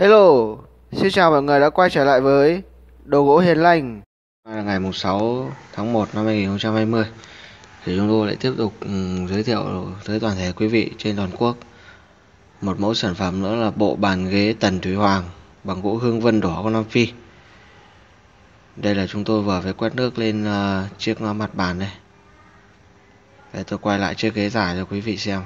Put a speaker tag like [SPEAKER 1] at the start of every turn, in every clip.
[SPEAKER 1] Hello, xin chào mọi người đã quay trở lại với Đồ gỗ Hiền Lành. Hôm nay là ngày mùng 6 tháng 1 năm 2020 thì chúng tôi lại tiếp tục giới thiệu tới toàn thể quý vị trên toàn quốc một mẫu sản phẩm nữa là bộ bàn ghế Tần Thủy Hoàng bằng gỗ hương vân đỏ của Nam Phi. Đây là chúng tôi vừa phải quét nước lên chiếc mặt bàn đây. Để tôi quay lại chiếc ghế dài cho quý vị xem.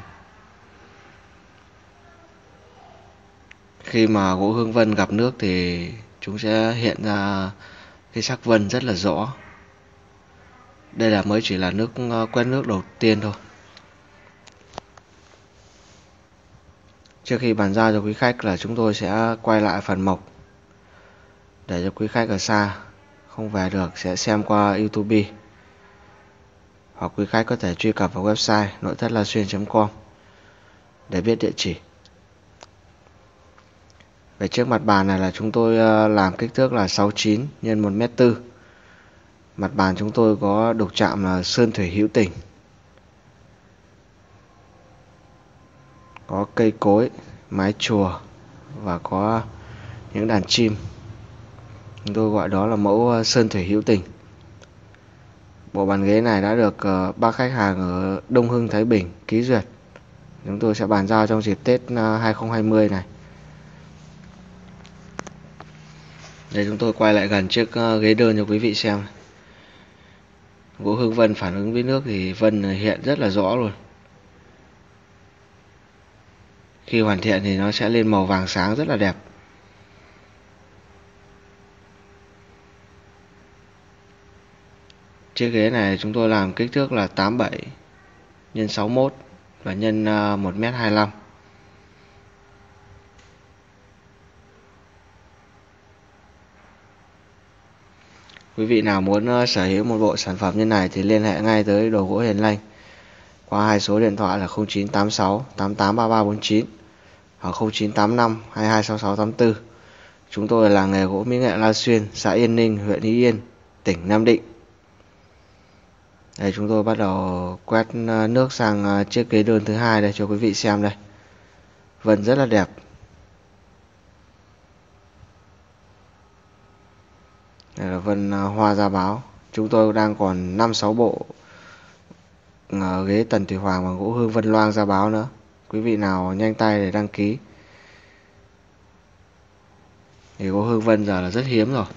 [SPEAKER 1] Khi mà gỗ hương vân gặp nước thì chúng sẽ hiện ra cái sắc vân rất là rõ. Đây là mới chỉ là quét nước đầu tiên thôi. Trước khi bàn giao cho quý khách là chúng tôi sẽ quay lại phần mộc để cho quý khách ở xa không về được sẽ xem qua YouTube, hoặc quý khách có thể truy cập vào website nội thất la xuyên.com để biết địa chỉ. Về chiếc mặt bàn này là chúng tôi làm kích thước là 69 x 1m4. Mặt bàn chúng tôi có đục chạm là sơn thủy hữu tình, có cây cối, mái chùa và có những đàn chim. Chúng tôi gọi đó là mẫu sơn thủy hữu tình. Bộ bàn ghế này đã được bác khách hàng ở Đông Hưng, Thái Bình ký duyệt. Chúng tôi sẽ bàn giao trong dịp Tết 2020 này. Đây, chúng tôi quay lại gần chiếc ghế đơn cho quý vị xem. Gỗ hương vân phản ứng với nước thì vân hiện rất là rõ luôn. Khi hoàn thiện thì nó sẽ lên màu vàng sáng rất là đẹp. Chiếc ghế này chúng tôi làm kích thước là 87 x 61 và nhân 1m25. Quý vị nào muốn sở hữu một bộ sản phẩm như này thì liên hệ ngay tới Đồ gỗ Hiền Lành qua hai số điện thoại là 0986 883349 hoặc 0985 226684. Chúng tôi là nghề gỗ mỹ nghệ La Xuyên, xã Yên Ninh, huyện Ý Yên, tỉnh Nam Định. Đây, chúng tôi bắt đầu quét nước sang chiếc ghế đơn thứ hai đây cho quý vị xem đây. Vân rất là đẹp. Đây là vân hoa gia báo. Chúng tôi đang còn 5-6 bộ ghế Tần Thủy Hoàng bằng gỗ hương vân loang gia báo nữa. Quý vị nào nhanh tay để đăng ký. Thì gỗ hương vân giờ là rất hiếm rồi.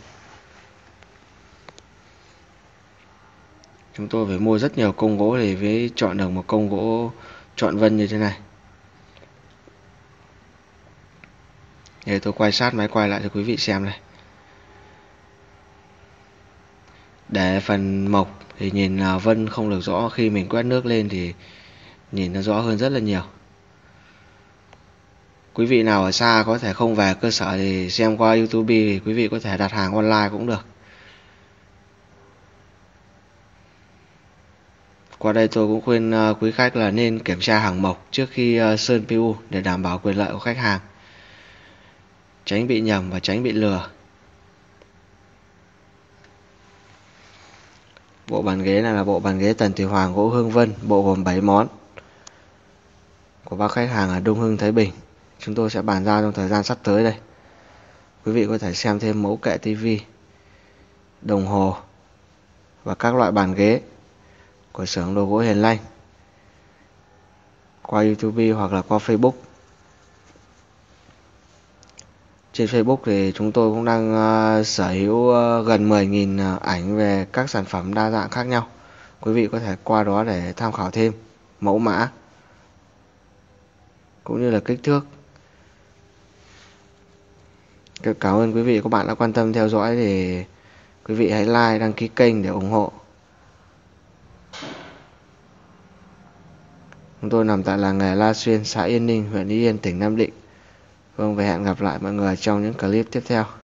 [SPEAKER 1] Chúng tôi phải mua rất nhiều công gỗ để mới chọn được một công gỗ chọn vân như thế này. Để tôi quay sát máy quay lại cho quý vị xem đây. Để phần mộc thì nhìn vân không được rõ, khi mình quét nước lên thì nhìn nó rõ hơn rất là nhiều. Quý vị nào ở xa có thể không về cơ sở thì xem qua YouTube thì quý vị có thể đặt hàng online cũng được. Qua đây tôi cũng khuyên quý khách là nên kiểm tra hàng mộc trước khi sơn PU để đảm bảo quyền lợi của khách hàng, tránh bị nhầm và tránh bị lừa. Bộ bàn ghế này là bộ bàn ghế Tần Thủy Hoàng gỗ hương vân, bộ gồm 7 món của bác khách hàng ở Đông Hưng, Thái Bình. Chúng tôi sẽ bàn giao trong thời gian sắp tới đây. Quý vị có thể xem thêm mẫu kệ tivi, đồng hồ và các loại bàn ghế của xưởng Đồ gỗ Hiền Lành qua YouTube hoặc là qua Facebook. Trên Facebook thì chúng tôi cũng đang sở hữu gần 10.000 ảnh về các sản phẩm đa dạng khác nhau. Quý vị có thể qua đó để tham khảo thêm mẫu mã cũng như là kích thước. Cảm ơn quý vị và các bạn đã quan tâm theo dõi, thì quý vị hãy like, đăng ký kênh để ủng hộ. Chúng tôi nằm tại làng nghề La Xuyên, xã Yên Ninh, huyện Ý Yên, tỉnh Nam Định. Vâng, và hẹn gặp lại mọi người trong những clip tiếp theo.